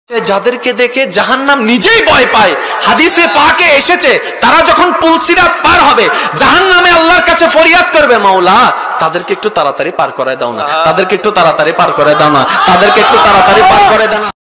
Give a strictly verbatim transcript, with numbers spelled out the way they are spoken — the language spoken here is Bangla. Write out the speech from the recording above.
যাদেরকে দেখে জাহান্নাম নিজেই ভয় পায়, হাদিসে পাকে এসেছে তারা যখন পুলসিরাত পার হবে জাহান্নামে আল্লাহর কাছে ফরিয়াদ করবে, মাওলা তাদেরকে একটু তাড়াতাড়ি পার করে দাও না, তাদেরকে একটু তাড়াতাড়ি পার করে দাও না, তাদেরকে একটু তাড়াতাড়ি পার করে দাও না।